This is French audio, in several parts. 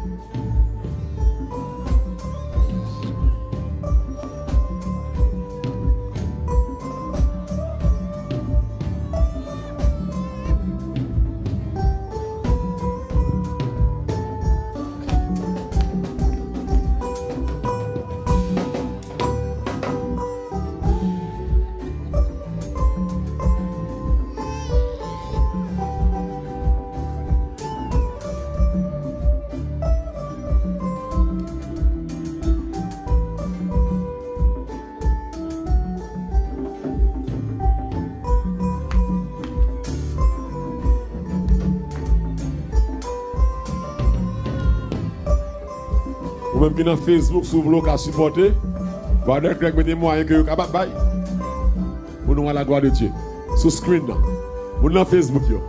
Même qui dans Facebook, si vous voulez supporter, vous avez des moyens que vous avez capables de pour nous à la gloire de Dieu. Sur screen, vous dans Facebook. Yo.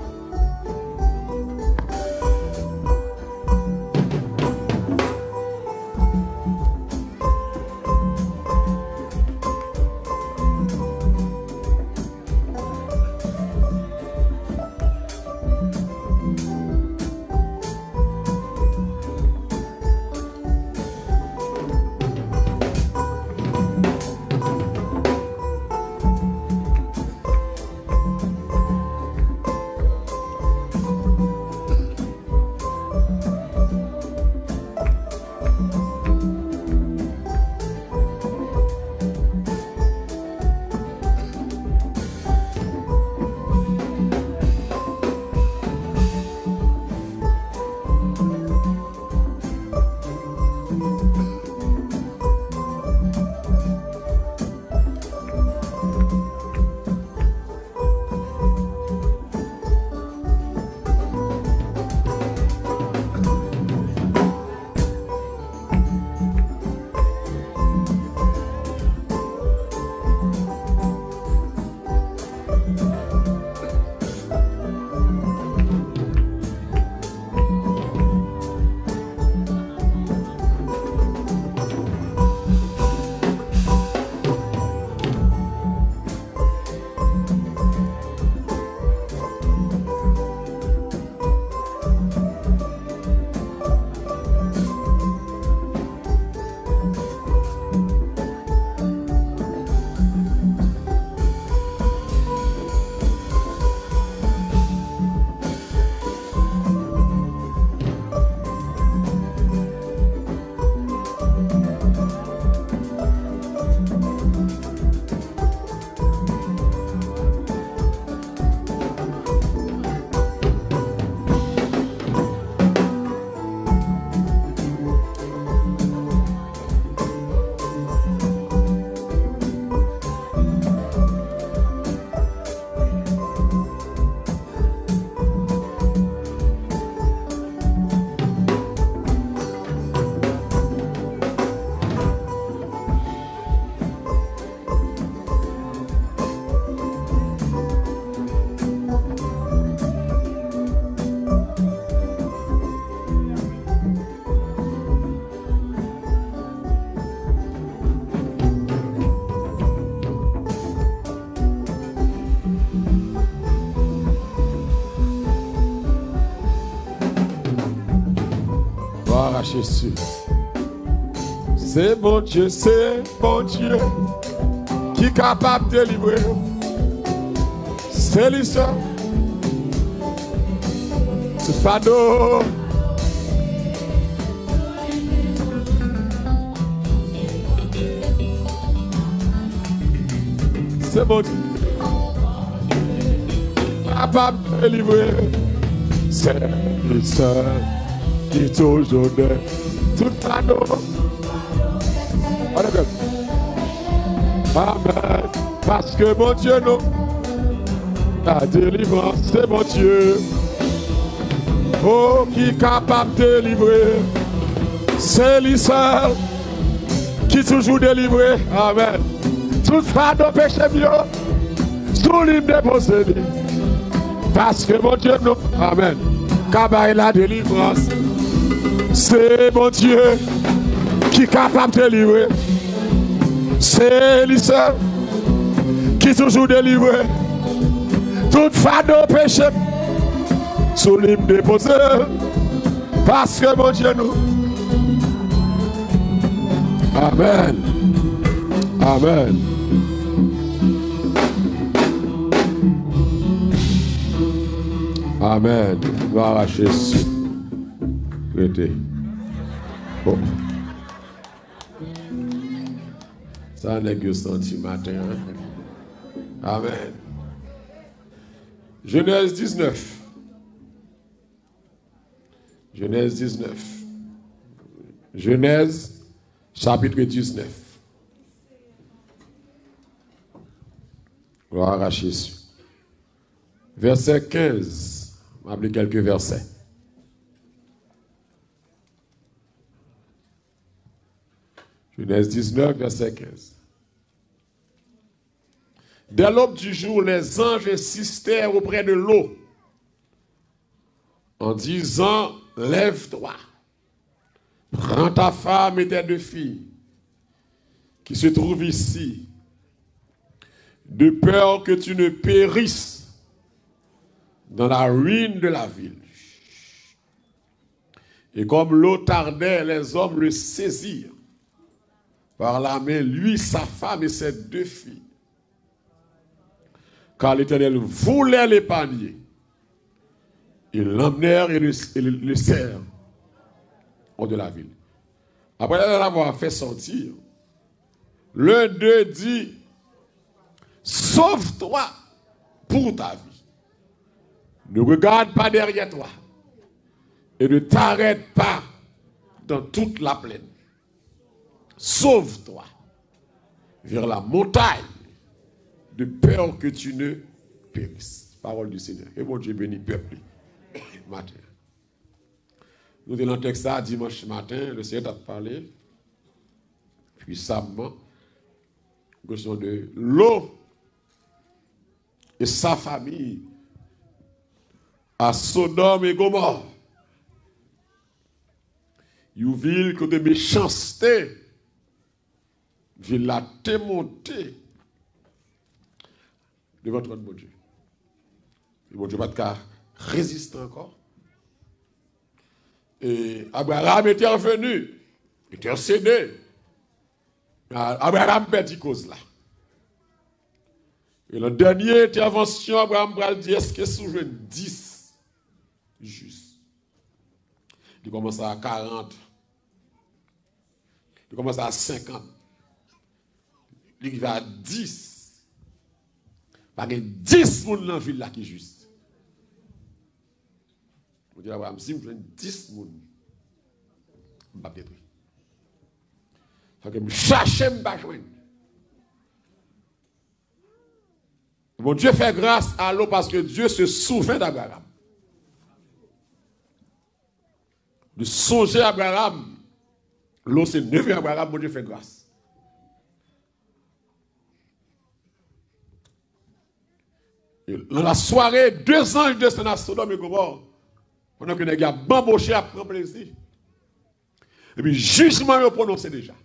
Jésus. C'est bon Dieu qui est capable de délivrer. C'est lui seul. Ce fardeau. C'est bon Dieu. Capable de délivrer. C'est lui seul. Qui toujours de tout fardeau. Amen. Parce que mon Dieu, nous, la délivrance, c'est mon Dieu. Oh, qui est capable de délivrer. C'est lui seul qui toujours délivrer. Amen. Tout fardeau péché mieux. Sous lui déposé. Parce que mon Dieu, nous, amen. Cabaret la délivrance. C'est mon Dieu qui est capable de délivrer. C'est lui seul qui toujours délivre. Tout fardeau péché sous l'hymne déposé. Parce que mon Dieu nous. Amen. Amen. Amen. On va arracher ici. Bon. Ça n'est que senti matin. Amen. Genèse 19. Genèse 19. Genèse chapitre 19. On va arracher ici. Verset 15. On va appeler quelques versets. Genèse 19, verset 15. Dès l'aube du jour, les anges insistèrent auprès de l'eau en disant, lève-toi, prends ta femme et tes deux filles qui se trouvent ici, de peur que tu ne périsses dans la ruine de la ville. Et comme l'eau tardait, les hommes le saisirent par la main, lui, sa femme et ses deux filles. Car l'Éternel voulait l'épargner. Ils l'emmenèrent et le serrent hors de la ville. Après l'avoir fait sortir, l'un d'eux dit, sauve-toi pour ta vie. Ne regarde pas derrière toi et ne t'arrête pas dans toute la plaine. Sauve-toi vers la montagne de peur que tu ne périsses. Parole du Seigneur. Et mon Dieu bénit peuple matin. Nous avons le texte ça dimanche matin, le Seigneur a parlé puissamment question de l'eau et sa famille à Sodome et Gomorrhe. Une ville que de méchanceté, ville la démontée devant notre bon Dieu. Le bon Dieu n'a pas de résister encore. Et Abraham était revenu, intercédé. Abraham perdit cause là. Et la dernière intervention, Abraham va dire, est-ce que sous 10 juste? Il commence à 40. Il commence à 50. Il va à 10. Parce que 10 personnes dans la ville là qui est juste. On dit Abraham, si je 10 personnes, je ne vais pas détruire. Il faut que je cherche, je ne vais pas joindre. Bon Dieu fait grâce à l'eau parce que Dieu se souvient d'Abraham. De songer à Abraham. L'eau c'est neveu Abraham, bon Dieu fait grâce. Et dans la soirée, 2 anges descendent à Sodome et Gomorrhe. Pendant que les gars bamboché à prendre plaisir. Et puis jugement est prononcé déjà.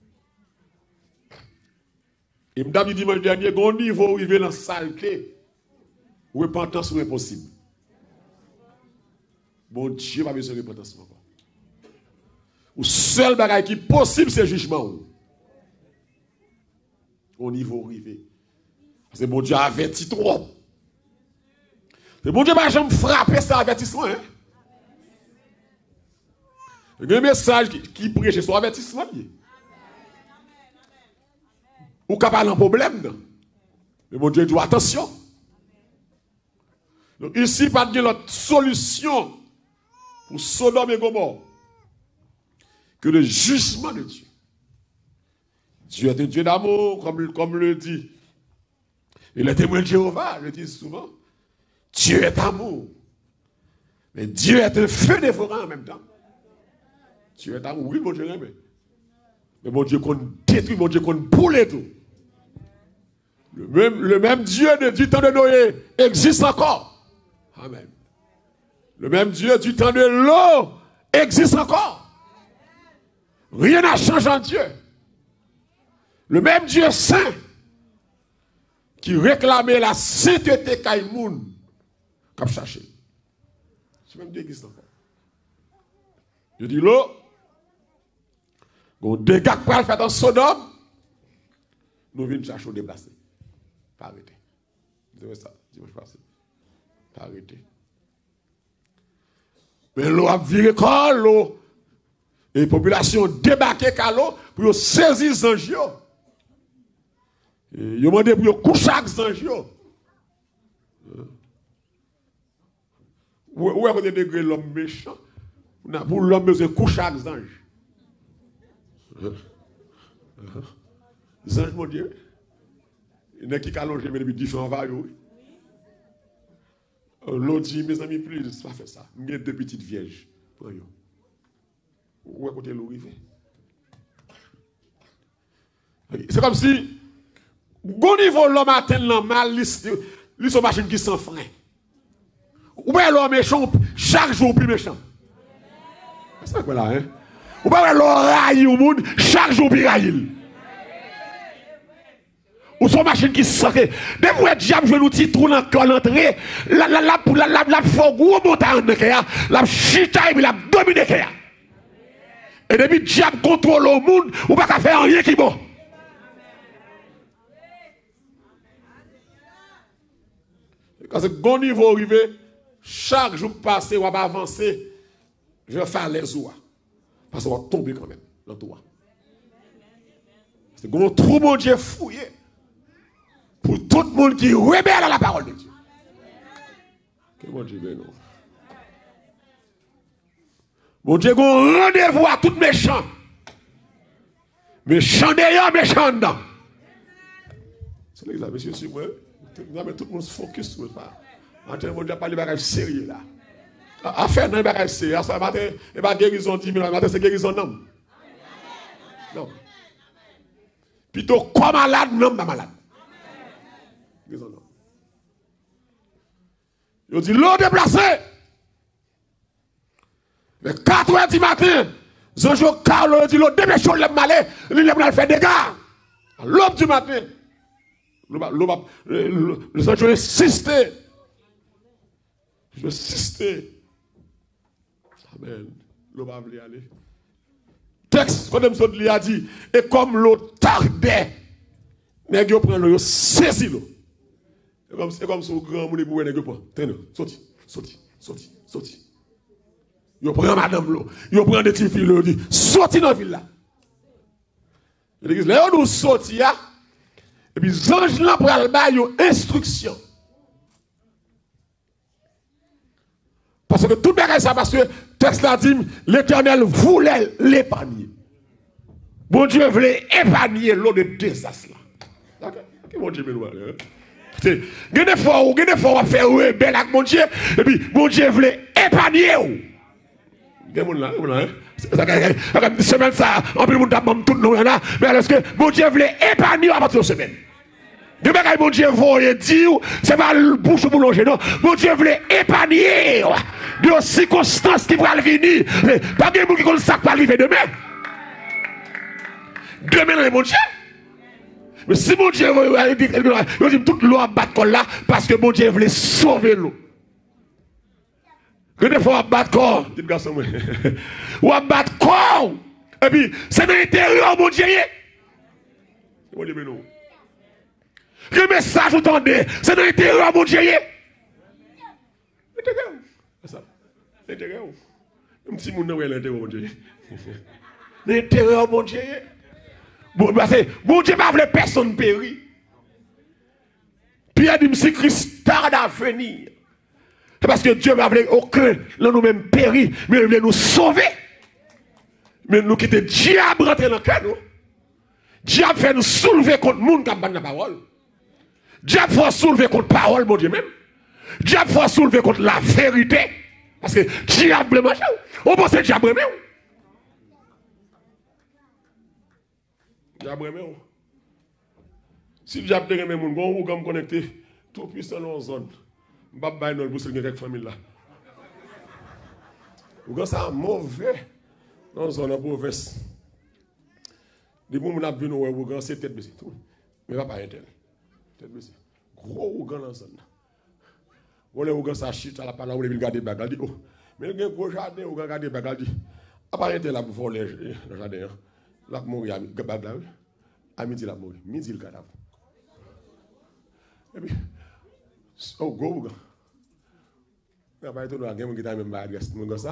Et je me dimanche dernier, au niveau où il vient dans la saleté, repentance est impossible. Bon Dieu n'a pas besoin de repentance encore. Le seul bagage qui est possible, c'est le jugement. Au niveau arrivé. Parce que bon Dieu a averti trop. Et bon Dieu n'a jamais frappé cet avertissement. Hein? Il y a un message qui prêche sur l'avertissement. Ou capable d'un problème. Non? Mais mon Dieu dit attention. Donc ici, pas de l'autre solution pour Sodome et Gomorrhe que le jugement de Dieu. Dieu est un Dieu d'amour, comme le dit. Et le témoin de Jéhovah le dit souvent. Dieu est amour. Mais Dieu est un feu dévorant en même temps. Dieu est amour. Oui, mon Dieu, mais mon Dieu qu'on détruit, mon Dieu qu'on boule tout. Le même Dieu du temps de Noé existe encore. Amen. Le même Dieu du temps de l'eau existe encore. Rien n'a changé en Dieu. Le même Dieu saint qui réclamait la sainteté Kaïmoun, comme cherché. Ce même Dieu existe encore. Je dis là, quand des gars qui peuvent faire dans Sodome, nous venons chercher au déplacer. Pas arrêter. C'est ça, dimanche passé. Pas arrêter. Mais l'eau a viré quand l'eau. Et la population débarqué quand l'eau pour saisir les anges. Ils ont demandé pour coucher avec les anges. Où est-ce que vous l'homme méchant? Pour l'homme, besoin de coucher avec les anges. Les anges, mon Dieu. Il y a qui allongent depuis différents vaillots. L'autre dit, mes amis, plus, pas faire ça. Il y a deux petites vierges. Où est-ce que l'eau arrive? C'est comme si, au niveau l'homme atteint le mal, il sont machines qui sont frein. Ou bien l'homme méchant, chaque jour plus méchant. C'est quoi là, hein? Ou bien l'homme raille au monde, chaque jour plus raille. Ou son machine qui se sent. Dès que le diable joue nous petit trou dans l'entrée, la fait gros montagne de Kéa, la chita et puis la domine Kéa. Et depuis le diable contrôle le monde, ou pas qu'à faire rien qui est bon. Quand c'est bon niveau arrivé, chaque jour passé, on va avancer, je vais faire les oies. Parce qu'on va tomber quand même dans le toit. C'est un trou, mon Dieu, fouillé. Pour tout le monde qui rebelle à la parole de Dieu. Que mon Dieu bénisse. Mon Dieu, on rendez-vous à tout méchant. Méchant d'ailleurs, méchant dedans. C'est l'examen, monsieur, sur moi. Tout le monde se focus sur ça. Maintenant, mon Dieu a parlé de bagages sérieux là. Affaire dans les bagages sérieux. Ce matin, il n'y a pas guérison 10 000 ans. Matin, c'est guérison d'homme. Non. Plutôt, quoi malade, non, pas malade. Il dit l'eau déplacée. Mais 4 heures du matin, Zonjo Carlo dit l'eau dépêchons le malais, il a fait des dégâts. À l'aube du matin, le Zonjo insisté. Je vais insister. Amen. L'eau va venir aller. Texte, quand il a dit, et comme l'eau tardait, mais il prend l'eau, saisit l'eau. C'est comme si au grand monde pour ne pas. Tenez, sorti. Yo prend madame l'eau, yo prend des petites filles l'eau dit sorti dans la ville là. L'église là nous sorti là et puis ange là pour aller ba yo instruction. Parce que tout bagage ça parce que texte là dit l'Éternel voulait l'épargner. Bon Dieu voulait épargner l'eau de désastre là. D'accord? Que mon Dieu me loin. Gardez fort, on va faire rebelle avec mon Dieu, et puis mon Dieu voulait épargner. Semaine ça, en plus, mon Dieu tout le monde, mais est-ce que mon Dieu voulait épargner à partir de semaine? De bagaille, mon Dieu voulait dire, c'est pas le bouche pour longer, non. Mon Dieu voulait épargner de circonstances qui vont venir. Pas de monde qui connaît ça qui va arriver demain. Demain, mon Dieu. Mais si mon Dieu veut dire toute l'eau à battre là, parce que mon Dieu voulait sauver l'eau. Que des fois, à battre corps, dit le garçon, ou à battre corps, et puis c'est dans l'intérieur, mon Dieu. Mon Dieu, mais non. Que message vous entendez, c'est dans l'intérieur, mon Dieu. L'intérieur. C'est ça. L'intérieur. Un petit monde dans l'intérieur, mon Dieu. L'intérieur, mon Dieu. Bon Dieu n'a pas personne périr. Pierre dit, si Christ tarde à venir, c'est parce que Dieu n'a pas aucun de nous-mêmes périr, mais il veut nous sauver. Mais nous quitter diable rentrer dans le cœur. Diable fait nous soulever contre le monde qui a la parole. Diable fait soulever contre la parole, mon Dieu même. Diable fait soulever contre la vérité. Parce que diable mange. On pense que diable même. Diable même. Si le diable est même, on va connecter tout puissant dans la zone. Je ne vais pas nous bousser avec famille là. Vous avez ça mauvais dans la zone mauvaise. Depuis que nous avons vu nous, vous avez tête baissée. Mais pas un tel. Tête baissée. Gros ougan dans la zone. Vous avez ça chute à la parole, vous avez regardé bagal. Oh, mais il y a un gros jardin, vous avez regardé bagal. Apparemment, là, pour voler le jardin, là, pour mourir, à midi, là, mourir. Midi, le cadavre. Et puis, oh, go, go. Il n'y a pas de tout, il y a quelqu'un qui t'a même pas adressé, comme ça.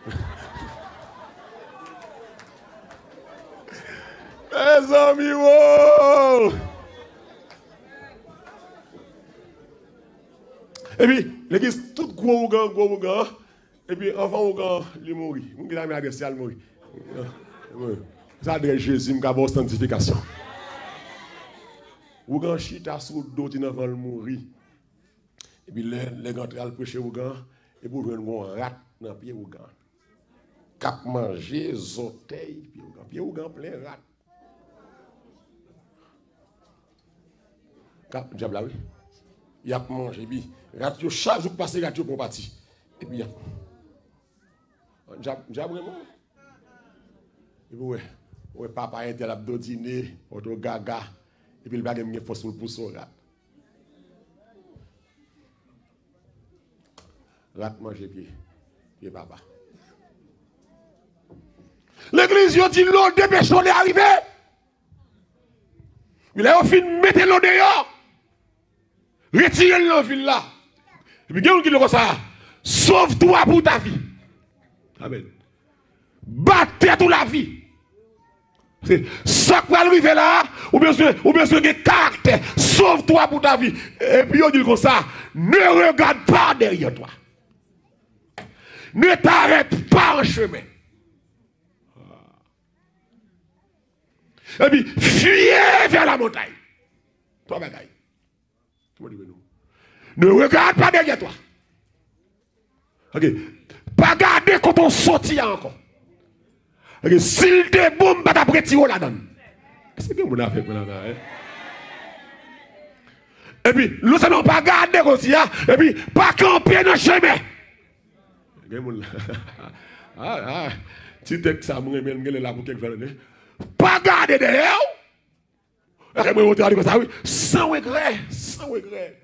Les amis, wow! Et puis, l'église, tout gros, et puis, enfant, il mourit. Il m'a adressé, il mourit. Ça adresse Jésus, il m'a une sanctification. Ou quand chita sous d'autres enfants mourir. Et puis les gars à prêcher ou gars et pour jouer un rat dans pied ou gars. Cap manger zoteil pied ou gars plein rat. Cap diable oui. Il a mangé bi rat yo chaque jour passer rat yo pour partir. Et puis diable vraiment. Et puis ouais papa était là do dîner auto gaga et puis il va gagner force pour son rat. Rat manger pied papa. L'église yo dit l'eau dépêche on est arrivé. Il a fini mettre l'eau dehors. Retirez l'eau ville là. Et puis quelqu'un qui le comme ça. Sauve-toi pour ta vie. Amen. Battez toute la vie. C'est ça qui va arriver là, ou bien sûr que caractère, sauve-toi pour ta vie. Et puis on dit comme ça, ne regarde pas derrière toi. Ne t'arrête pas en chemin. Et puis, fuyez vers la montagne. Toi, bagaille. Ne regarde pas derrière toi. Ok. Pas garder quand on sortit encore. Ok. S'il te bombe, pas t'apprêter tirer là-dedans. Est-ce que vous avez fait là-dedans? Et puis, nous ne pas garder comme ça. Et puis, pas camper dans le chemin. Si tu ça, je vais là pour quelque chose. Pas garder derrière. Sans regret. Sans regret.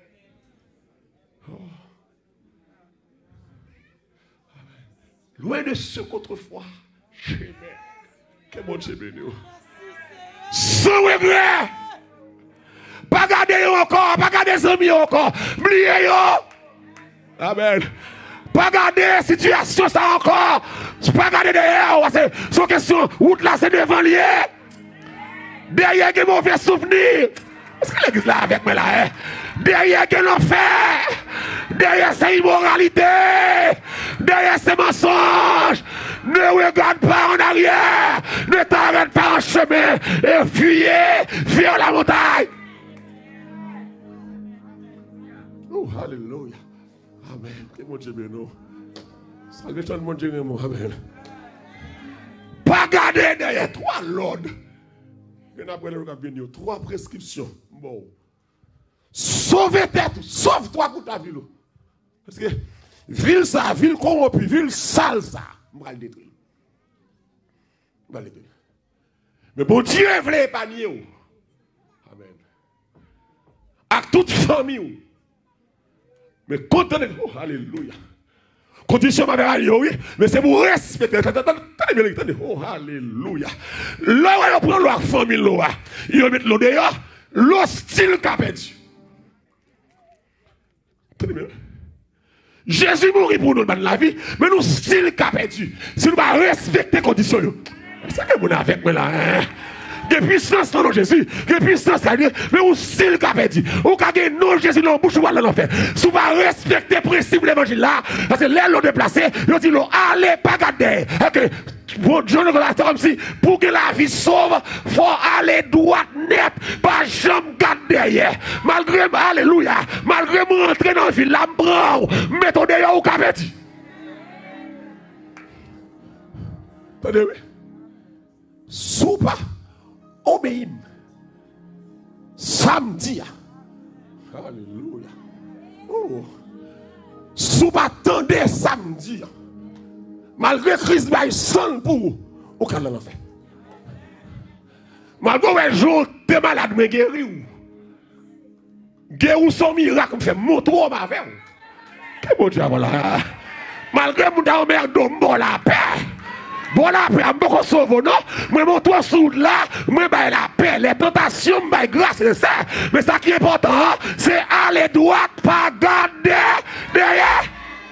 Loin de ce qu'autrefois, j'aimais. Que bon Dieu béni. Sans regret. Pas garder encore, pas garder les amis encore. Oubliez yo. Amen. Pas garder situation ça encore. Pas garder derrière. C'est une question. Route là, c'est devant lié. Derrière, que mauvais souvenir. Est-ce que l'église là avec moi là? Derrière, que l'enfer. Derrière, c'est immoralité. Derrière, c'est mensonge. Ne regarde pas en arrière. Ne t'arrête pas en chemin. Et fuyez vers la montagne. Oh, alléluia. Amen. Que mon Dieu bénisse. Salvation mon Dieu bénisse. Amen. Pas garder derrière toi, Lord. Trois prescriptions. Bon. Sauve tête, sauve-toi pour ta vie. Parce que ville ça, ville corrompue, ville sale ça, on va le détruire. Mais bon Dieu voulait épargner. Amen. À toute famille. Mais contenez, oh, alléluia. Condition ma mère, oui, mais c'est pour respecter. Attendez, oh, alléluia. Là, on prend la famille, là, il met l'eau dehors, l'hostile qu'a perdu. Jésus mourit pour nous dans la vie, mais nous, style qu'a perdu. Si nous ne respecter les conditions, c'est que vous avez avec moi là, hein? De puissance dans Jésus, de puissance à Dieu, mais où style qu'a perdu. Ou qu'a gagné non Jésus dans la bouche ou dans l'enfer. Si vous ne respectez le principe de l'évangile là, parce que l'air l'ont déplacé, ils ont dit, allez, pas garder. Bon Dieu, c'est comme si, pour que la vie sauve, il faut aller droit, net, pas jamais garder derrière. Malgré, alléluia, malgré me rentrer dans la ville, la bravo, mettons derrière au qu'a perdu. Attendez, oui. Soupa. Obéis. Samedi. Alléluia. Oh. Sous pas attendez samedi. Malgré Christ va sans pour vous. Au cas de l'enfer. Malgré un jour, t'es malade, mais guéri. Guéri son miracle, fait montrer ma vie. Que bon Dieu, voilà. Malgré mon mère d'homme, la paix. Bon après, je ne sauve non. Moi, mon toit sous là, moi, la paix, les tentations, grâce, c'est ça. Mais ça qui est important, c'est aller droit, pas garder derrière.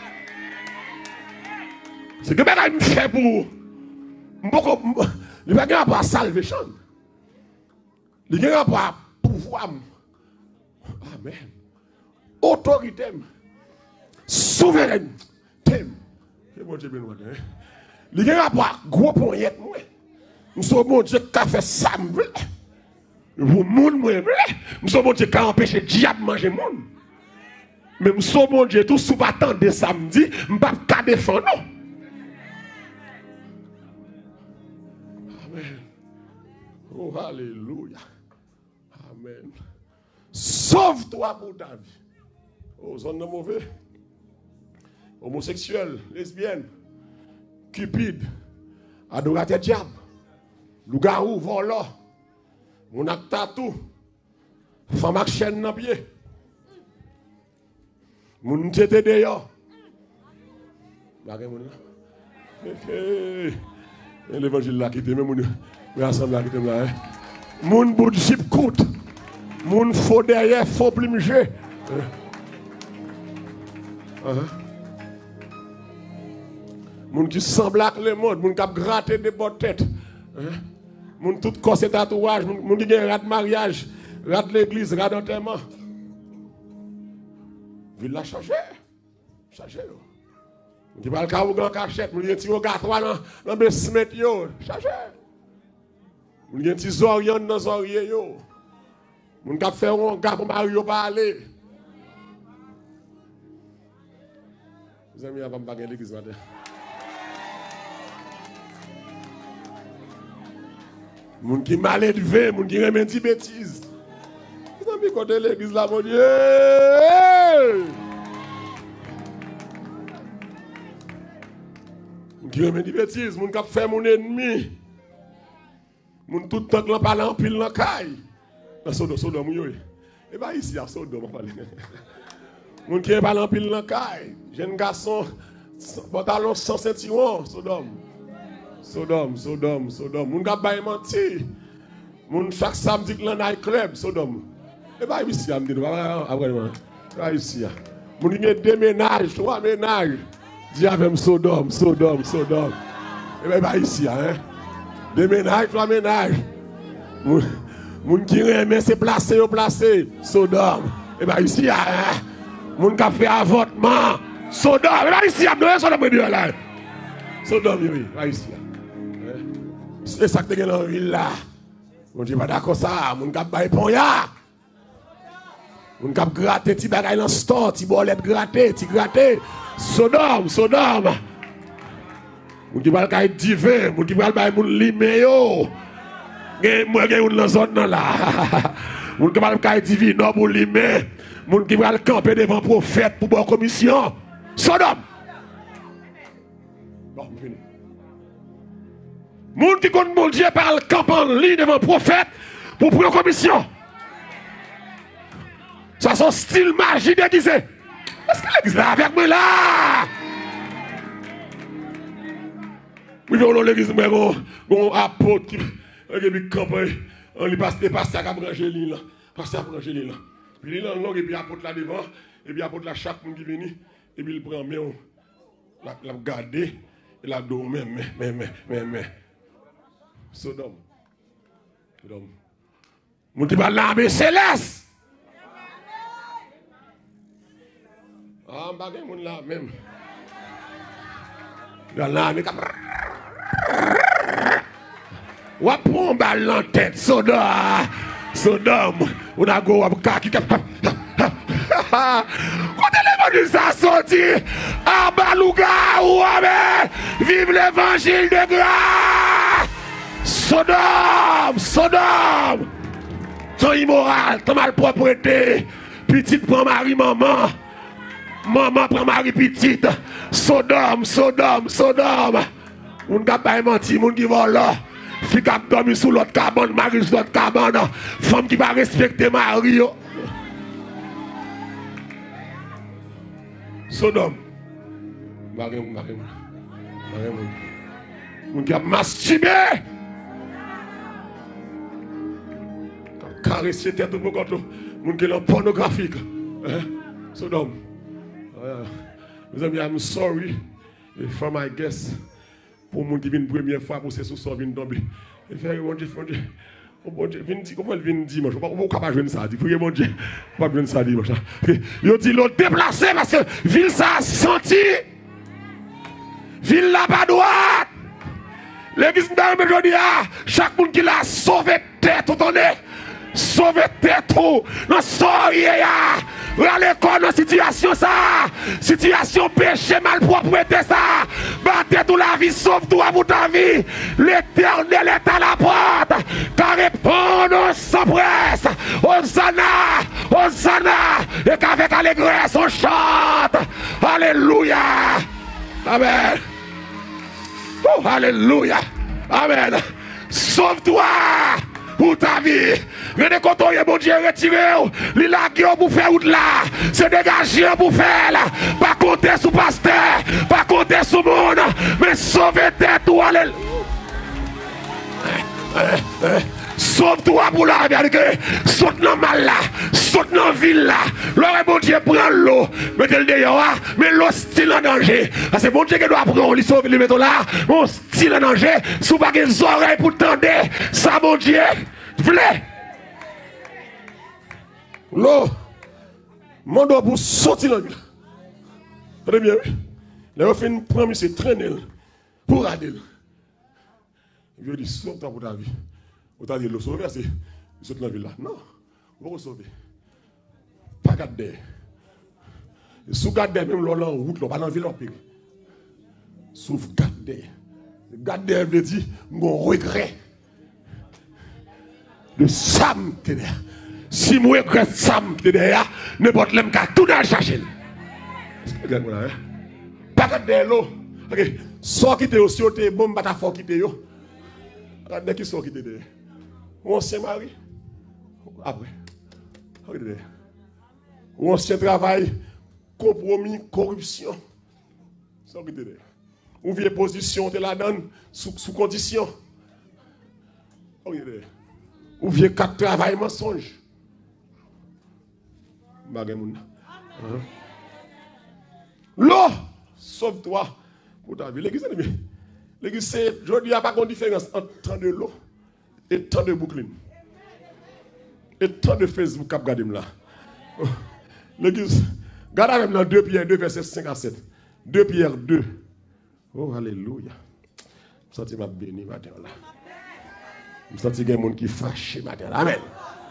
C'est que je me fais pour. Il n'y a pas rapport à salvation. Il n'y a pas rapport à pouvoir. Amen. Autorité. Souveraineté. C'est bon Dieu béni. Il n'y a pas à gros point. Nous sommes bon Dieu qui a fait ça. Vous moun moi. Nous sommes bon Dieu qui a empêché le diable de manger monde. Mais nous sommes bon Dieu tout sous battant de samedi, je ne peux pas défendre. Amen. Oh, alléluia. Amen. Sauve-toi pour ta vie. Oh, zone de mauvais. Homosexuel, lesbienne, cupide, adorateur diable, loup-garou, volant, mon acte tatou, femme avec chaîne dans pied, mon tête d'ailleurs. L'évangile là qui était même mon ensemble là qui était là. Mon bout de chip coûte. Mon faux derrière, faux plumigé. Moun qui semble avec le monde, moun qui a gratté des bonnes têtes. Moun tout corps et tatouage, moun qui a rat mariage, rat l'église, rat d'enterrement. Ville l'a changé. Changé. Moun qui va le cas ou grand cachette, moun qui a un petit regard dans le basement yo, changé. Moun qui a un petit zorion dans zorier yo. Moun qui a fait un gars pour Mario parler. Vous aimez avant de baguer l'église matin. Moun qui mal élevé, moun qui remet des bêtises. Vous avez mis côté l'église là, mon Dieu. Moun qui remet des bêtises, moun qui a fait mon ennemi. Moun tout le temps qui parle en pile dans la caille. Dans Sodome, oui. Et bien ici, à Sodome, on parle. Moun qui parle en pile dans la caille. Jeune garçon, pantalon sans ceinturon, Sodome. Sodome. Moun kap bay menti. Moun chaque samedi que l'on a club, Sodome. Et bah ici, après moi. Ici. Moun y a 2 ménages, 3 ménages. Dis avec Sodome. Et bah ici, hein. 2 ménages, 3 ménages. Moun qui remet c'est placé, Sodome. Et bah ici, hein. Moun qui a fait avortement, Sodome. Et bah ici, Sodome, oui, là ici. C'est ça que tu as dans la ville là. On dit pas d'accord ça. Mon cap bail ponya. Mon cap gratter, ti bagay dans store, ti bolette gratter, ti gratter. Sodome. Mon qui va le divin, mon qui va le bail mon limé yo. Moi gen une zone là. Mon qui va le divin non pour limé. Mon qui va le camper devant prophète pour bonne commission. Sodome. Bon, fini. Moun qui compte mon Dieu parle camp en ligne devant prophète pour prendre commission. Ça son style magie déguisé. Est-ce que l'église là avec moi là? Oui, on l'église, mais bon apôtre qui campagne, on lui passe à brancher l'île là. Passe à brancher l'île là. Puis l'île là, et puis apôtre là devant, et puis apôtre là chaque monde qui vient, et puis il prend, mais on l'a gardé, et l'a dos, mais. Sodome. Mon qui va l'armée céleste. Ah, bagay moun là même. L'armée comme. Ou prend balle en tête, Sodome. On a go à kaki. Quand l'évangile ça sorti, ah balouga ou amen. Vive l'évangile de grâce. Sodome, ton immoral, ton malpropreté, petite prend mari, maman prend mari, petite, Sodome, moun qui a menti, moun qui vole là, fille qui a dormi sous l'autre cabane, mari sous l'autre cabane, femme qui va respecter mari, Sodome, Moun qui a masturbé. Caresser tête tout le monde. Moun qui est pornographique. Sodome. Mes amis, I'm sorry for my guests. Pour moun qui vient première fois pour ces sous-sors viennent tomber. Et faire mon Dieu. Bon Dieu, viens dire, comment elle vient dimanche? On ne peut pas jouer ça. Priez mon Dieu. On ne peut pas jouer ça dimanche. Ils ont dit, l'ont déplacé parce que ville ça a senti. Ville là pas droite. L'église de aujourd'hui, chaque monde qui l'a sauvé tête, tout en est. Sauvé tête, tout. Non, sorry, à l'école, dans situation ça. Situation péché, malpropreté ça. Battez toute la vie, sauve toi pour ta vie. L'éternel est à la porte. Car répondons sans presse. Hosanna, Hosanna. Et qu'avec allégresse on chante. Alléluia. Amen. Oh, alléluia. Amen. Sauve-toi pour ta vie. Venez quand on est bon Dieu retiré. Il a gué pour faire route là. C'est dégagé pour faire là. Pas compter sur pasteur. Pas compter sur monde. Mais sauver tête ou alléluia. Sauve-toi pour la vérité. Saute dans mal là. Saute dans ville là. L'aurait bon Dieu prend l'eau. Mettez-le dehors. Mais l'eau style en danger. Parce que bon Dieu qui doit prendre. Il sauve le mettre là. Mon style en danger. Si vous n'avez pas des oreilles pour tendre. Ça bon Dieu. Voulez. L'eau. Mon dos pour sortir dans la ville. Très bien. Là, on fait une promise de traîner pour aller. Il veut dire sauve-toi pour ta vie. Vous avez dit le sauver, c'est saute dans la ville là. Non, vous ne sauver. Pas garder. Sous garder, même l'on en route, l'on pas dans la ville en pire. Sauf garder. Garder veut dire, mon regret. Le Sam qui est derrière. Si moi regrette Sam qui est derrière, n'importe l'homme qui a tout dans le chercher. Pas garder l'eau. Soit quitter aussi, t'es bon, pas ta fort quitter yo. Regardez qui sont quittés derrière. Ou ancien mari. Après. Regardez. Ou ancien travail. Compromis, corruption. Sont quittés derrière. Ou vieille position, te la donne sous condition. Regardez. Ou vieille quatre travail, mensonge. L'eau, sauve-toi pour ta vie. L'église, l'église, c'est, je dis, il n'y a pas de différence entre temps de l'eau et temps de Brooklyn. Et temps de Facebook, cap gardé là. L'église, regardez même dans 2 Pierre 2, verset 5 à 7. 2 Pierre 2. Oh, alléluia. Je sens que je béni matin là. Je sens qu'il y a des gens qui fâchent matin là. Amen.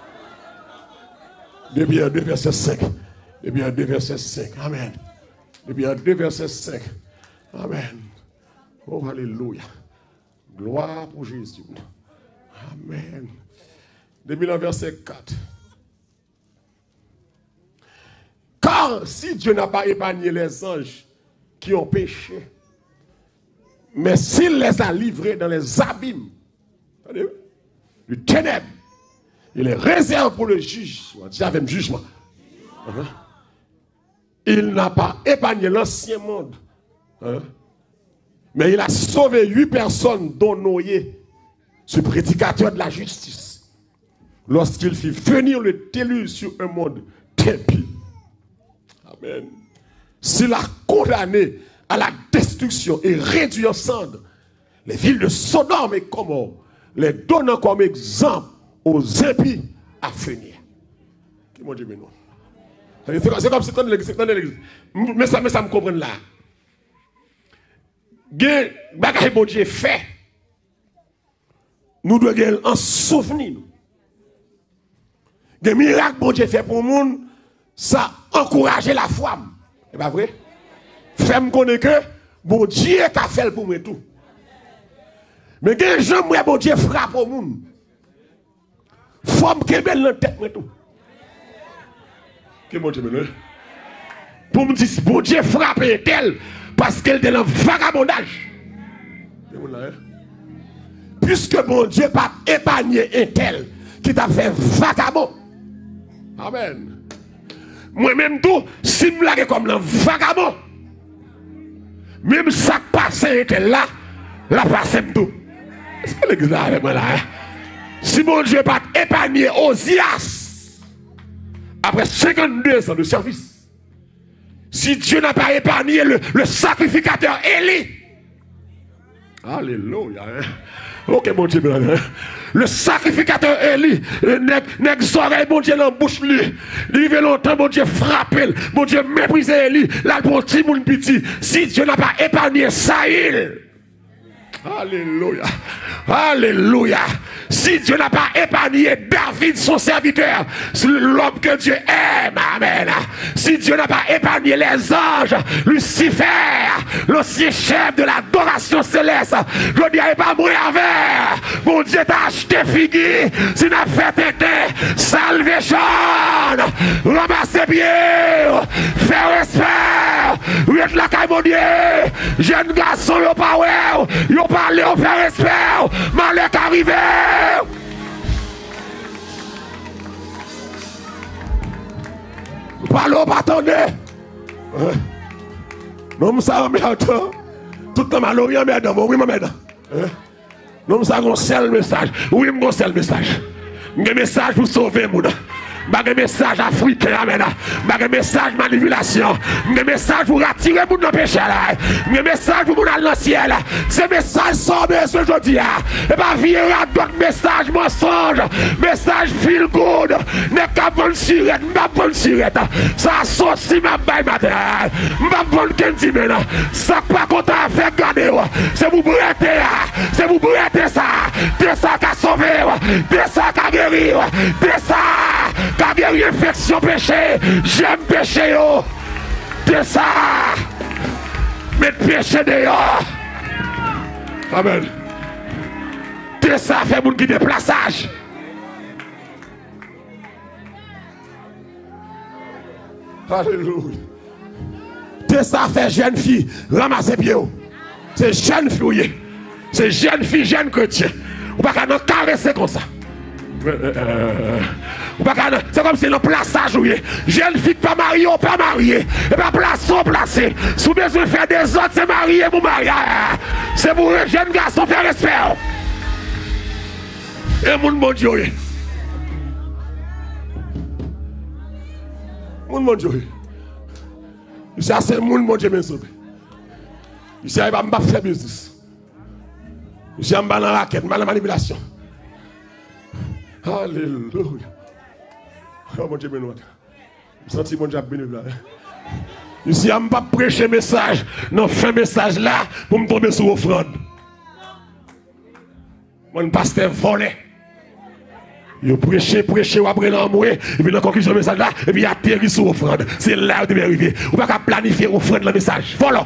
2 Pierre 2, verset 5. 2 Pierre 2, verset 5. Amen. 2 Pierre 2, verset 5. Amen. Oh, alléluia. Gloire pour Jésus. Amen. Depuis le verset 4. Car si Dieu n'a pas épargné les anges qui ont péché, mais s'il les a livrés dans les abîmes du ténèbre, il les réserve pour le jugement. J'avais un jugement. Il n'a pas épargné l'ancien monde. Mais il a sauvé 8 personnes, dont Noé, ce prédicateur de la justice, lorsqu'il fit venir le déluge sur un monde tépide. Amen. S'il a condamné à la destruction et réduit en cendres les villes de Sodome et Gomorrhe, les donnant comme exemple aux impies à venir. Qui m'ont dit, mais non. C'est comme si c'est dans l'église. Mais ça me comprend là. Gen bagay bon Dieu fait, nous devons en souvenir. Gen miracle bon Dieu fait pour le monde, ça encourage la foi. C'est pas vrai? Fais-moi connaître que bon Dieu a fait pour moi tout. Mais gen gens moi bon Dieu frappe au monde. Faut me kebel dans tête moi tout. Que bon Dieu me pour me dire bon Dieu frappe tel. Parce qu'elle est dans le vagabondage. Puisque mon Dieu pas épargné un tel qui t'a fait vagabond. Amen. Moi-même tout, si je me comme un vagabond, même ça passe un tel là, La passe tout. Est-ce que l'église là avec moi là? Si mon Dieu pas épargné Osias après 52 ans de service, si Dieu n'a pas épargné le sacrificateur Élie, alléluia. Ok, mon Dieu, le sacrificateur Élie, n'exorait mon Dieu dans la bouche, lui. Il veut longtemps, mon Dieu, frapper, mon Dieu, mépriser Élie, là, pour petit monde petit. Si Dieu n'a pas épargné Saïl, alléluia, alléluia. Si Dieu n'a pas épargné David, son serviteur, l'homme que Dieu aime, amen. Si Dieu n'a pas épargné les anges, Lucifer, l'ancien chef de l'adoration céleste, je dirais pas mourir avec. Mon Dieu t'a acheté figure, si n'a fait tété, salvation, ramasser pied, faire respect, reste la caille mon Dieu, jeune garçon, yo pas ouais, yo parlé, yo fait respect, malheur arrivé. Parlons, pas attendez. Non, ça va attends. Tout le temps, malheur, madame. Oui, madame. Non, ça va un seul message. Oui, un seul message. Un message pour sauver mon. Un message africain, amen. Un message manipulation. Un message pour attirer mon péché. Un message pour mon aller dans le ciel. Ce message sort ce aujourd'hui. Et pas virer d'autres messages mensonges. Message feel good. Ne pas bonne sirette. Ne pas bonne sirette. Ça sort si ma baille matin. Ne pas bonne candy maintenant. Ça pas content à faire garder. C'est vous brûler. C'est vous brûler ça. C'est ça qui a sauvé. C'est ça qui a guéri. C'est ça. Car il y a une infection péché, j'aime péché yo. C'est ça. Mettre péché dehors. Amen. C'est ça fait mon qui déplaçage. Alléluia. C'est ça fait jeune fille ramasser pied. C'est jeune fille. C'est jeune fille, jeune chrétien. Ou pas qu'à nous caresser comme ça. C'est comme si le plaçage, oui. Jeune fille pas mariée ou pas mariée. Et pas placé ou placé. Si vous besoin de faire des autres, c'est marié ou marié. C'est pour un jeune garçon faire respect. Et mon Dieu. Mon Dieu. Ça c'est mon Dieu, bien sauvé. Ici, il va me faire business. Ici, il va dans la raquette, dans la manipulation. Alléluia. Oh mon Dieu, béni. Je sens mon Dieu béni là. Ici, je ne vais pas prêcher message. Non, fais message là pour me tomber sur l'offrande. Mon pasteur volé. Il prêche, ou après l'envoyer, et puis dans la conclusion du message là, et puis il atterrit sur l'offrande. C'est là où tu devais arriver. Ou pas qu'à planifier l'offrande le message. Voilà.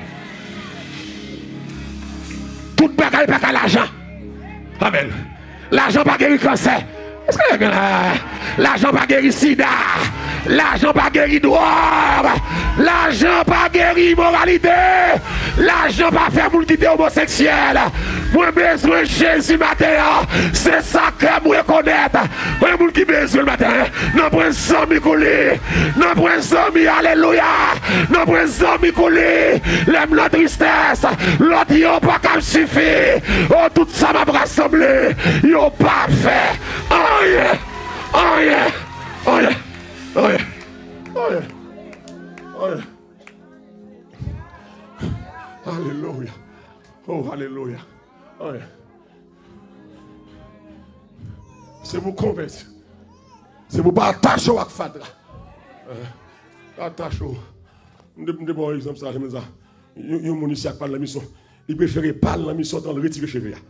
Tout bagaille pas qu'à l'argent. Amen. L'argent pas guéri cancer. Est-ce que l'argent pas guéri sida? L'argent pas guéri drogue. L'argent pas guéri immoralité. L'argent pas fait moun quitter homosexuel. Moi besoin de Jésus matin. C'est ça que moi connaître. Moi moun qui besoin le matin. Non prends zombie coulé. Non prends zombie alléluia. Non prends zombie coulé. L'aime la tristesse. L'autre yo pas comme suffit. Oh tout ça m'a rassemblé. Yo pas fait. Oh yeah. Oh yeah. Oh yeah. Oh yeah. Oh yeah. Oh yeah. Alléluia. Oh, alléluia. Oh yeah. C'est vous convertir. C'est vous pas attacher au Fadra. Attacher au. Je vais vous exemple ça. Je me dis, il y a un ici qui parle de la mission. Il préfère parler de la mission dans le retirer chez lui.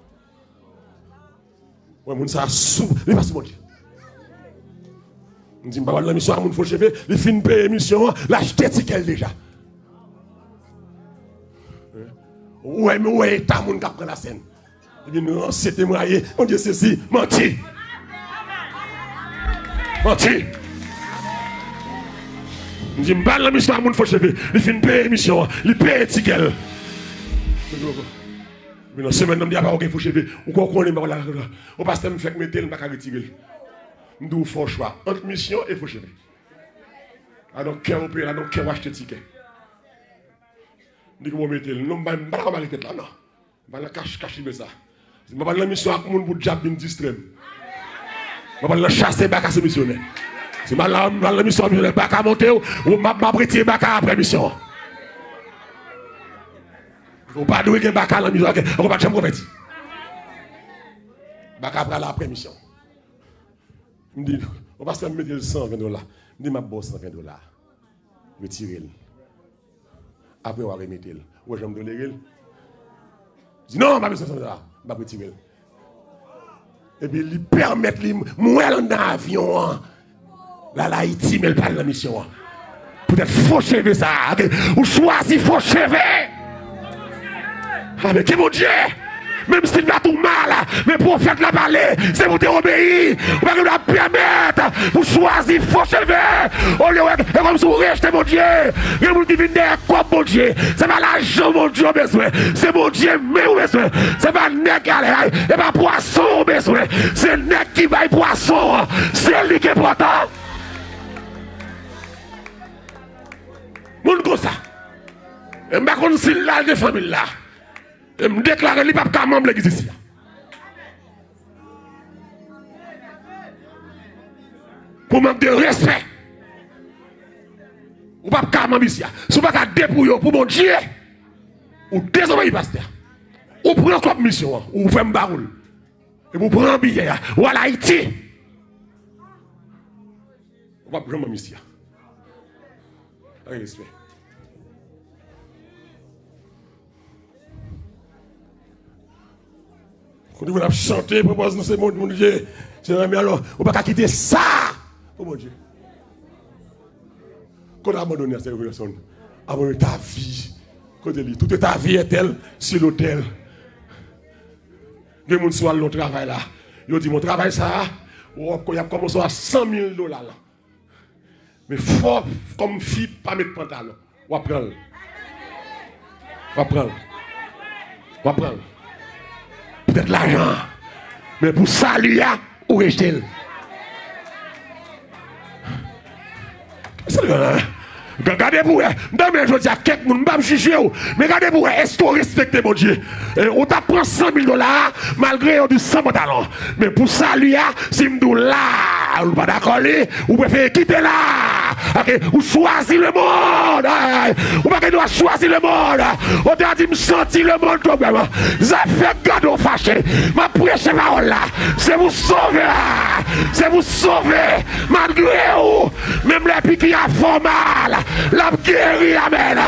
Ouais, mon ça sous. Il passe mon Dieu. Je dis, la mission à mon faut cheveux, il finit payer émission, l'acheter ticket déjà. Ouais, mais ouais, t'as mon qui prend la scène. Il dit, non, c'est témoigné, on dit ceci, menti. Menti. Je dis, la mission à mon faut cheveux, il finit payer émission, il paye ticket. Mais dans semaine, on dit, ah, ok, faut cheveux, ou quoi qu'on est, on passe à me faire mettre le bac à retirer. Nous faut choix entre mission et faut chever. Alors cœur on peut alors cœur acheter ticket. Dit que vous mettez le nom pas arrêter là non. Je vais cacher ça. Je vais faire la mission avec le monde pour diable distraire. Je vais chasser Baka ce missionnaire. Si je vais la mission missionnaire, Baka monter ou je vais prêter Baka après mission. On ne peut pas douer Baka dans la mission. On ne peut pas jamais convertir. Baka après la après mission. Je me dis, on va se faire mettre $120. Je me dis, ma bosse $120. Retirez-le. Après, on va remettre le. Ouais, je vais me donner le. Je dis non, je ne vais pas $100. Je vais retirer. Et puis, il permet de mourir dans l'avion. Là, Haïti, mais il parle de la mission. Peut-être faux cheveux ça. Ou choisir faux cheveux. Ah, mais que mon Dieu! Même si tu as tout mal, mais pour faire la parler, c'est pour t'obéir. Ou pas que la permettre pour choisir faux cheveux. Au lieu de comme si vous rejetez mon Dieu. Et vous dites, comme mon Dieu. C'est pas l'argent, mon Dieu, besoin. C'est mon Dieu, mais besoin. C'est pas nec qui a et pas poisson, besoin. C'est nec qui va poisson. C'est lui qui est important. Mon comme ça. Et je ne sais pas si là, de famille là. Et me déclarer qu'il n'y a pas de membre de l'église ici. Pour manque de respect. Ou pas de membre ici. Si vous ne pouvez pas dépouiller pour mon Dieu, ou désobéir pasteur. Ou prendre comme mission, ou faire un baroule. Et vous prenez un billet, ou à Haïti. Ou pas de membre ici. Avec respect. Quand vous avez chanté, propose c'est mon Dieu. C'est alors, on ne peut pas quitter ça. Oh mon Dieu. Quand on a abandonné à cette révélation, abandonner ta vie. Toute ta vie est telle sur l'autel. Les gens sont le travail là. Ils disent mon travail ça, il a commencé à $100,000 là. Mais fort comme fille, pas mettre pantalon. On va prendre. On va prendre. On va prendre. Peut-être l'argent. Mais pour ça, lui, ou rejeter. Regardez pour vous. Demain, je dis à quelqu'un, je ne vais pas me juger. Mais regardez pour vous. Est-ce que vous respectez mon Dieu? On t'apprend $100,000 malgré du 100 talents. Mais pour ça, lui, si je me là, vous ne pas d'accord, vous préférez quitter là. Vous choisissez le monde. Vous ne pouvez pas choisir le monde. On t'a dit, me sentir le monde problème. Ça fait gado fâché. Ma prêche parole là, c'est vous sauver. C'est vous sauver. Malgré vous, même les piques qui a fort mal. La guéri, amen.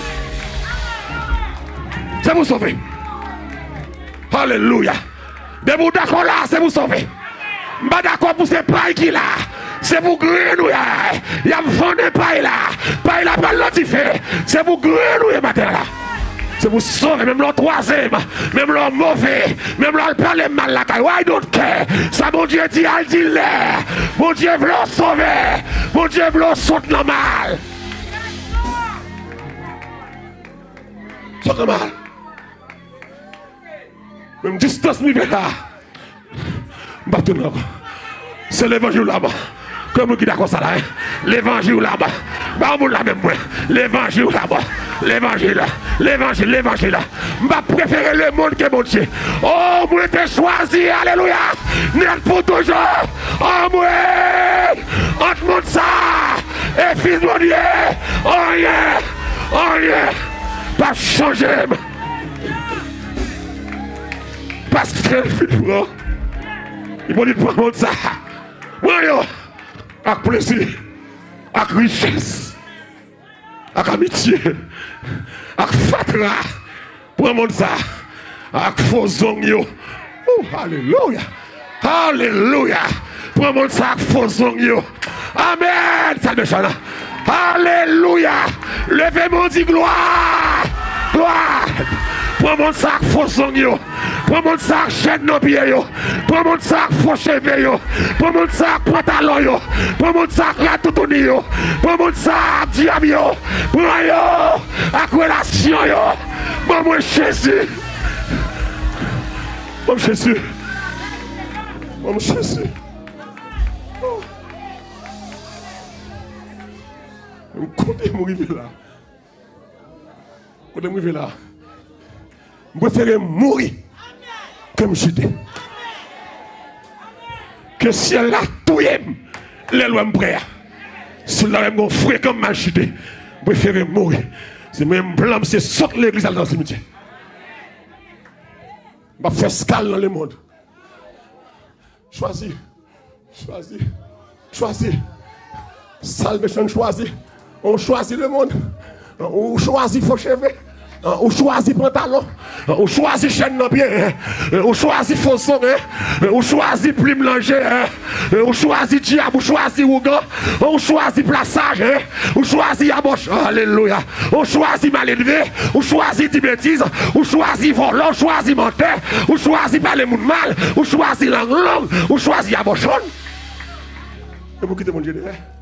C'est vous sauver. Alléluia. De vous d'accord là, c'est vous sauver. Pas d'accord pour ces pailles qui là. C'est vous grenouiller. Il y a vendu paille là. Paille là, pas l'antifé. C'est vous grenouiller matin là. C'est vous sauver, même le troisième, même le mauvais, même le parler mal là. Why don't care? Ça, mon Dieu dit, elle dit l'air. Mon Dieu veut le sauver. Mon Dieu veut le sauter normal. Sauter normal. Même distance, mi là. C'est l'évangile là-bas. Comme vous qui d'accord ça là, l'évangile là-bas. Bah, on l'a même, l'évangile là-bas. L'évangile là. L'évangile, l'évangile là. Je préfère le monde que mon Dieu. Oh, moi, t'es choisi, alléluia. Net pour toujours. Oh, moi, entre monde ça. Et fils de Dieu. Oh, yeah. Oh, yeah. Pas changer. Parce que il m'a dit de prendre ça. Voyons, avec plaisir, avec richesse, avec amitié, avec fatra, prendre ça, avec faux ongles. Oh, alléluia, alléluia, prendre ça avec faux ongles. Amen, ça me chante. Alléluia, levez-moi, dit gloire, gloire. Prends mon sac faux ongles. Prends mon sac chaîne nos pieds. Prends mon sac faux cheveux. Prends mon sac pantalon. Prends mon sac la toutouni. Prends mon sac diable. Prends yo à relation yo. Maman Jésus. Maman Jésus. Maman Jésus. Quand est-ce que là? Quand est-ce que là? Je préfère mourir que me chuter. Que si elle a tout, les lois me prêtent. Si elle a mon frère comme m'a chuté, je préfère mourir. C'est même blanc, c'est sortir l'église dans le cimetière. Je vais faire escale dans le monde. Choisis. Choisis. Choisis. Salvation choisis. On choisit le monde. On choisit faux cheveux. On choisit pantalon. On choisit chaîne dans pied. On choisit faux son. On choisit plume langer. On choisit diable. On choisit ougan. On choisit plaçage. On choisit aboche. Alléluia. On choisit mal élevé. On choisit des bêtises. On choisit volant. On choisit menteur. On choisit parler moun mal. On choisit langue longue. On choisit abochon. Et vous quittez mon Dieu.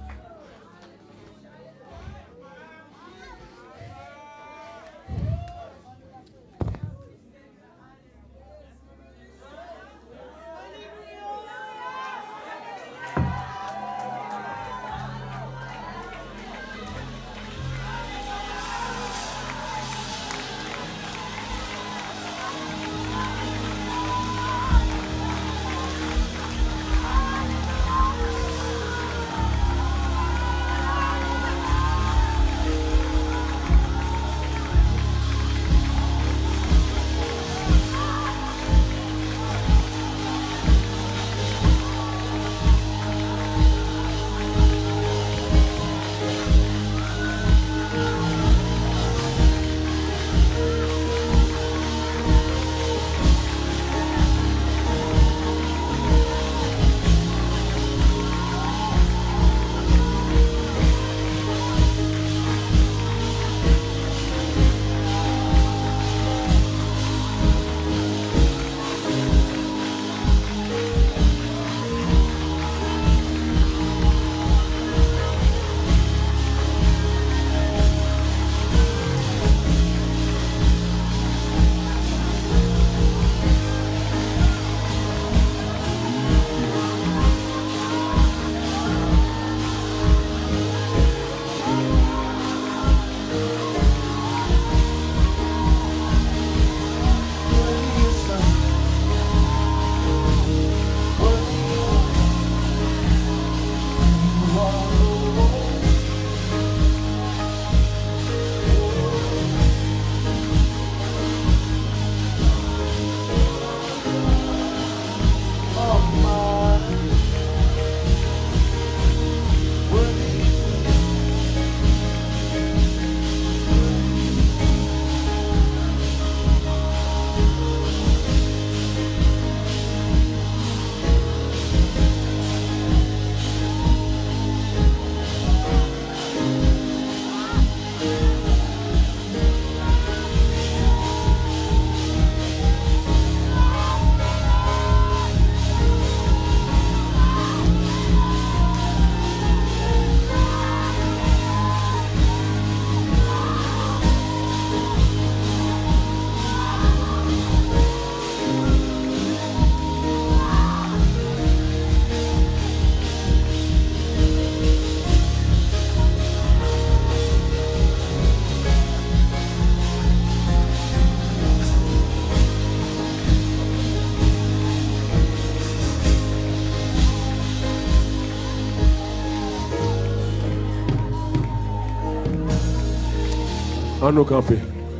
En nous camper.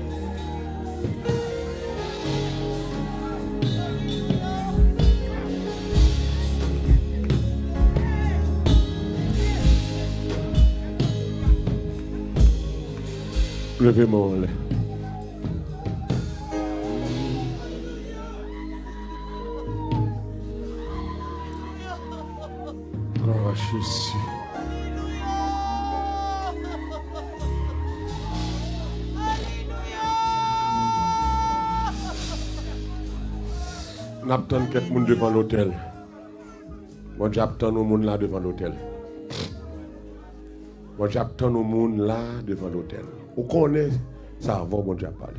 Levez-moi en l'air. Oh, Jésus. N'attend quelques monde devant l'hôtel. Moi, j'attends nos monde là devant l'hôtel. Moi, j'attends nos monde là devant l'hôtel. Vous connaissez ça avant, bon Dieu parler.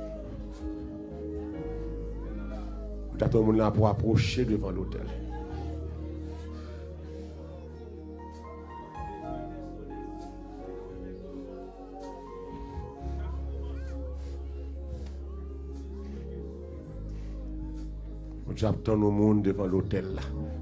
J'attends nos monde là pour approcher devant l'hôtel. J'attends au monde devant l'hôtel là.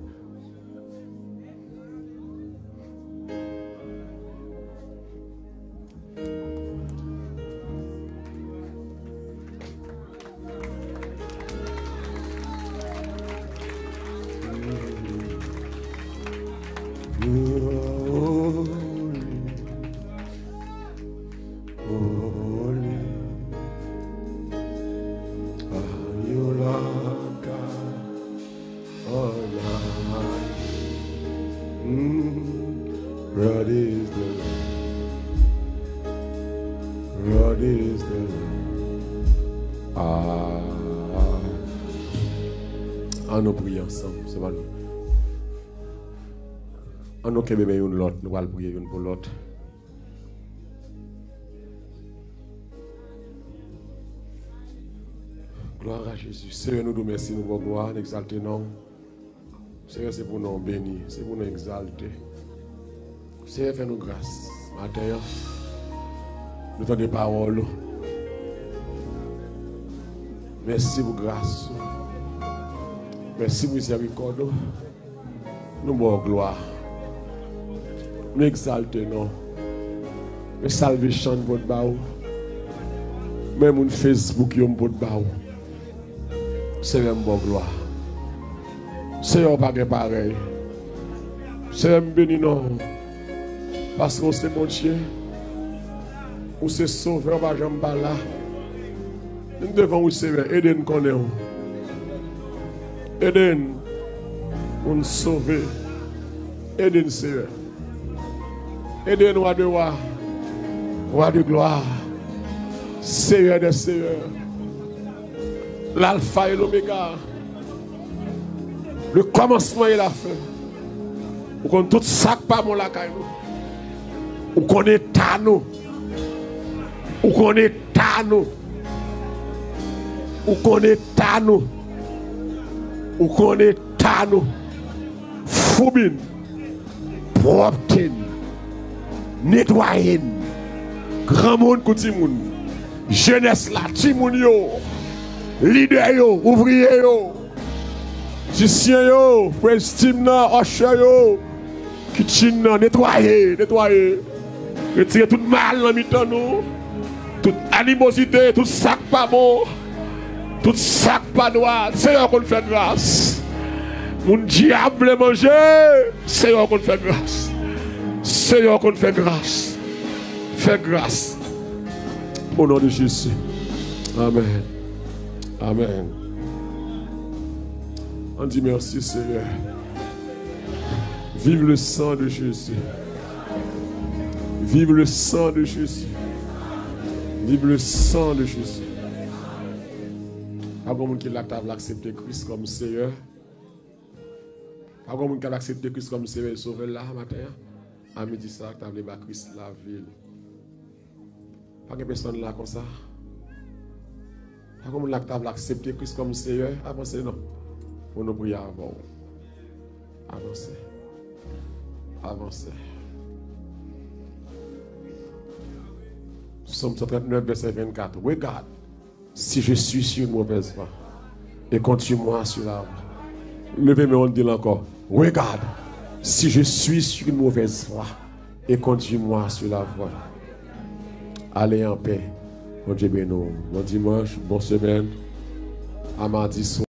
Nous prions ensemble, c'est mal. On nous qui bébé une l'autre, nous allons prier une pour l'autre. Gloire à Jésus. Seigneur, nous remercions, nous pour gloire, nous exalter non. Seigneur, c'est pour nous bénir, c'est pour nous exalter. Seigneur, fais-nous grâce. Matin, nous avons des paroles. Merci pour grâce. Merci pour miséricorde. Nous avons gloire. Nous exaltons. Nous salvation pour votre baou. Même un Facebook, pour votre baou. Seigneur, bon gloire. Seigneur, pas pareil. Seigneur, béni non. Parce qu'on c'est mon chien. On se sauve, on va jamais pas là. Nous devons vous Seigneur, aider nous connaître. Aidez-nous, nous sauver. Aidez-nous, Seigneur. Aidez-nous à devoir, roi de gloire, Seigneur des Seigneurs, l'alpha et l'oméga, le commencement et la fin. Vous connaissez tout ça pas mon lacaille. Vous connaissez ta nous. Vous connaissez ta nous. Vous connaissez ta nous. Vous connaissez ta nous. Foubine. Propre. Nettoyer. Grand monde, petit monde. Jeunesse là, petit monde yo. Leader yo, ouvrier yo. Musicien yo, prestige nan, usher yo. Kitchen nan, nettoyer. Retirer tout mal dans mi-temps nous. Toute animosité, tout sac pas bon. Tout sac pas droit. Seigneur qu'on fait grâce. Mon diable manger. Seigneur qu'on fait grâce. Seigneur qu'on fait grâce. Fais grâce. Au nom de Jésus. Amen. Amen. On dit merci Seigneur. Vive le sang de Jésus. Vive le sang de Jésus. Vive le sang de Jésus. Pas de monde qui l'a accepté Christ comme Seigneur. Pas de monde qui a accepté Christ comme Seigneur et Sauveur là matin. À midi ça, tu as voulu Christ la ville. Pas de personne là comme ça. Pas de monde qui a accepté Christ comme Seigneur. Avancez non. Pour nous prier avant. Avancez. Avancez. Psaume 139, verset 24. Regarde, si je suis sur une mauvaise voie, et continue-moi sur la voie. Levez-moi, on dit encore. Regarde, si je suis sur une mauvaise voie, et continue-moi sur la voie. Allez en paix. Bon Dieu béni. Bon dimanche, bonne semaine. À mardi soir.